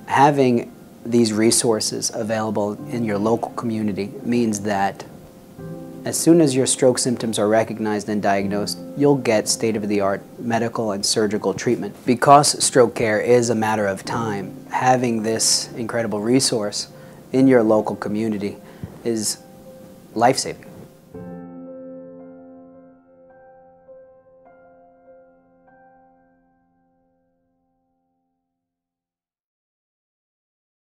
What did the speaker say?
Having these resources available in your local community means that as soon as your stroke symptoms are recognized and diagnosed, you'll get state-of-the-art medical and surgical treatment. Because stroke care is a matter of time, having this incredible resource in your local community is life-saving.